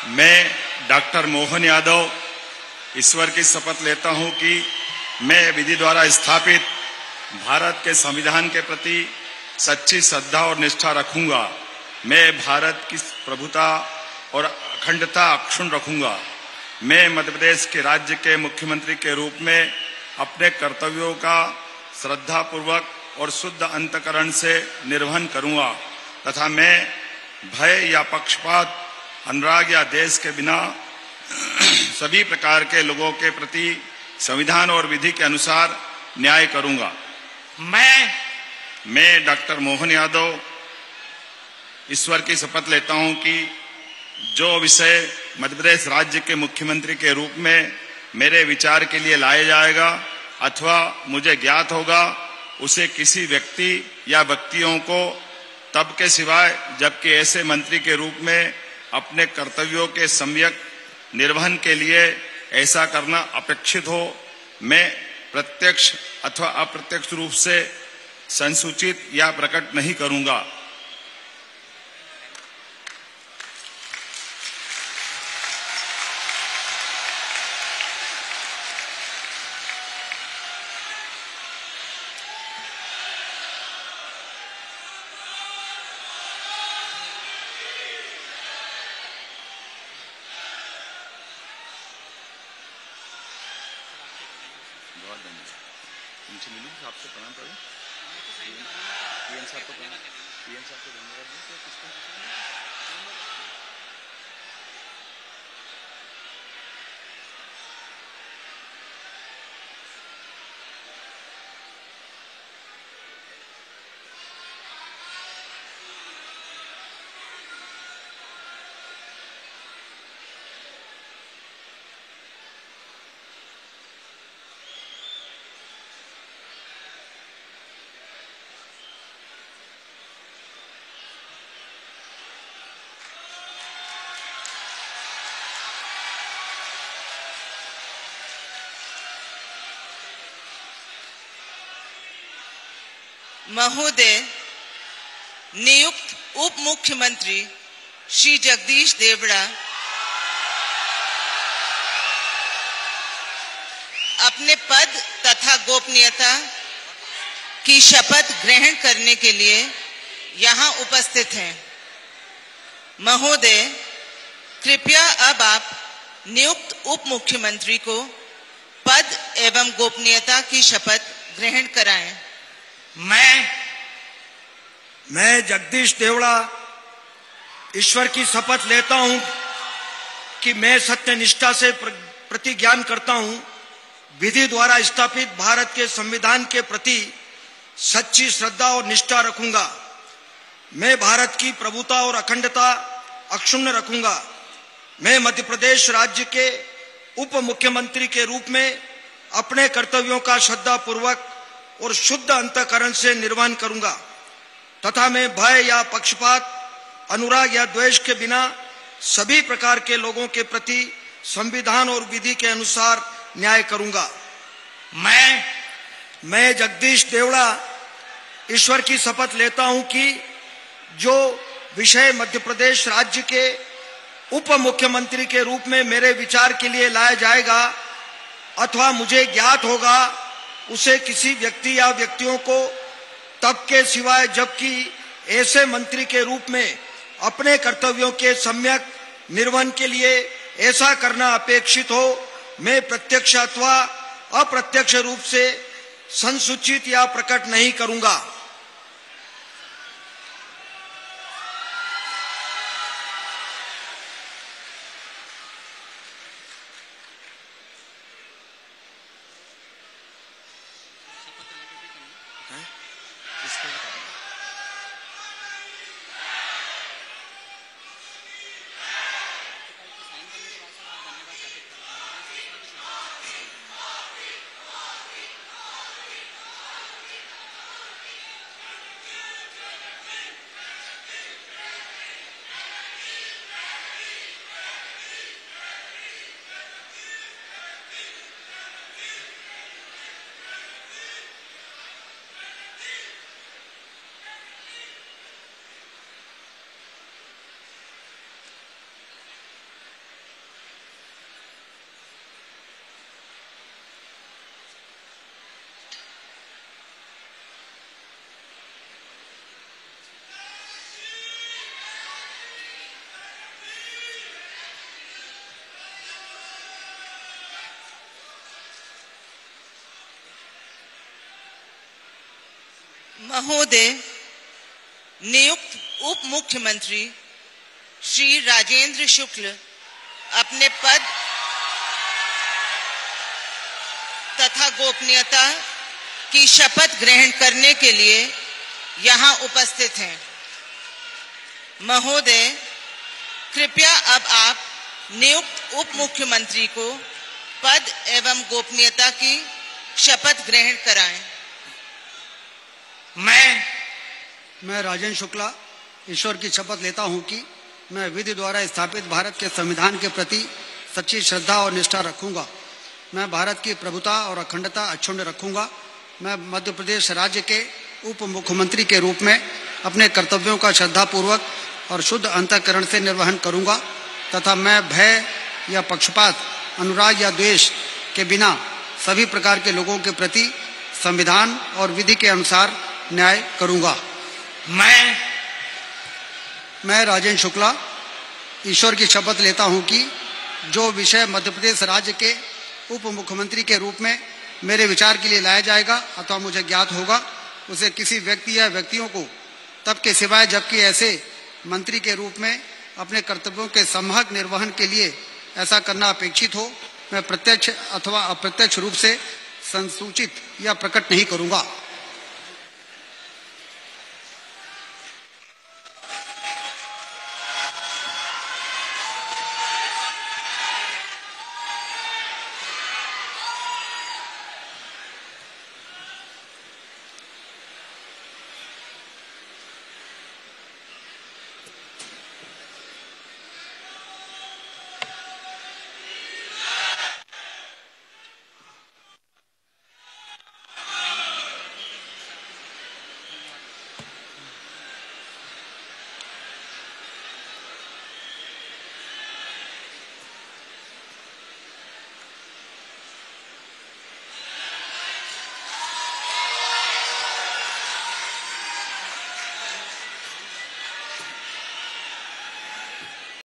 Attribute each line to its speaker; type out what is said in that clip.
Speaker 1: मैं डॉक्टर मोहन यादव ईश्वर की शपथ लेता हूं कि मैं विधि द्वारा स्थापित भारत के संविधान के प्रति सच्ची श्रद्धा और निष्ठा रखूंगा। मैं भारत की प्रभुता और अखंडता अक्षुण्ण रखूंगा। मैं मध्य प्रदेश के राज्य के मुख्यमंत्री के रूप में अपने कर्तव्यों का श्रद्धापूर्वक और शुद्ध अंतःकरण से निर्वहन करूंगा तथा मैं भय या पक्षपात, अनुराग या देश के बिना सभी प्रकार के लोगों के प्रति संविधान और विधि के अनुसार न्याय करूंगा। मैं डॉक्टर मोहन यादव ईश्वर की शपथ लेता हूं कि जो विषय मध्य प्रदेश राज्य के मुख्यमंत्री के रूप में मेरे विचार के लिए लाया जाएगा अथवा मुझे ज्ञात होगा, उसे किसी व्यक्ति या व्यक्तियों को तब के सिवाय जबकि ऐसे मंत्री के रूप में अपने कर्तव्यों के सम्यक निर्वहन के लिए ऐसा करना अपेक्षित हो, मैं प्रत्यक्ष अथवा अप्रत्यक्ष रूप से संसूचित या प्रकट नहीं करूंगा। बहुत धन्यवाद। उनसे मिलूँ आपसे प्रणाम करूँ। पीएन साहब को धन्यवाद दूँ तो किसको?
Speaker 2: महोदय, नियुक्त उप मुख्यमंत्री श्री जगदीश देवड़ा अपने पद तथा गोपनीयता की शपथ ग्रहण करने के लिए यहाँ उपस्थित हैं। महोदय, कृपया अब आप नियुक्त उप मुख्यमंत्री को पद एवं गोपनीयता की शपथ ग्रहण कराएं।
Speaker 3: मैं जगदीश देवड़ा ईश्वर की शपथ लेता हूं कि मैं सत्यनिष्ठा से प्रतिज्ञान करता हूं, विधि द्वारा स्थापित भारत के संविधान के प्रति सच्ची श्रद्धा और निष्ठा रखूंगा। मैं भारत की प्रभुता और अखंडता अक्षुण्ण रखूंगा। मैं मध्य प्रदेश राज्य के उप मुख्यमंत्री के रूप में अपने कर्तव्यों का श्रद्धापूर्वक और शुद्ध अंतःकरण से निर्वहन करूंगा तथा मैं भय या पक्षपात, अनुराग या द्वेष के बिना सभी प्रकार के लोगों के प्रति संविधान और विधि के अनुसार न्याय करूंगा। मैं जगदीश देवड़ा ईश्वर की शपथ लेता हूं कि जो विषय मध्य प्रदेश राज्य के उप मुख्यमंत्री के रूप में मेरे विचार के लिए लाया जाएगा अथवा मुझे ज्ञात होगा, उसे किसी व्यक्ति या व्यक्तियों को तब के सिवाय जबकि ऐसे मंत्री के रूप में अपने कर्तव्यों के सम्यक निर्वहन के लिए ऐसा करना अपेक्षित हो, मैं प्रत्यक्ष अथवा अप्रत्यक्ष रूप से संसूचित या प्रकट नहीं करूंगा।
Speaker 2: महोदय, नियुक्त उप मुख्यमंत्री श्री राजेंद्र शुक्ल अपने पद तथा गोपनीयता की शपथ ग्रहण करने के लिए यहाँ उपस्थित हैं। महोदय, कृपया अब आप नियुक्त उप मुख्यमंत्री को पद एवं गोपनीयता की शपथ ग्रहण कराएं।
Speaker 3: मैं राजेंद्र शुक्ला ईश्वर की शपथ लेता हूं कि मैं विधि द्वारा स्थापित भारत के संविधान के प्रति सच्ची श्रद्धा और निष्ठा रखूंगा। मैं भारत की प्रभुता और अखंडता अक्षुण्ण रखूंगा। मैं मध्य प्रदेश राज्य के उप मुख्यमंत्री के रूप में अपने कर्तव्यों का श्रद्धापूर्वक और शुद्ध अंतःकरण से निर्वहन करूंगा तथा मैं भय या पक्षपात, अनुराग या द्वेष के बिना सभी प्रकार के लोगों के प्रति संविधान और विधि के अनुसार न्याय करूंगा। मैं राजेंद्र शुक्ला ईश्वर की शपथ लेता हूं कि जो विषय मध्य प्रदेश राज्य के उप मुख्यमंत्री के रूप में मेरे विचार के लिए लाया जाएगा अथवा मुझे ज्ञात होगा, उसे किसी व्यक्ति या व्यक्तियों को तब के सिवाय जबकि ऐसे मंत्री के रूप में अपने कर्तव्यों के सम्यक निर्वहन के लिए ऐसा करना अपेक्षित हो, मैं प्रत्यक्ष अथवा अप्रत्यक्ष रूप से संसूचित या प्रकट नहीं करूंगा।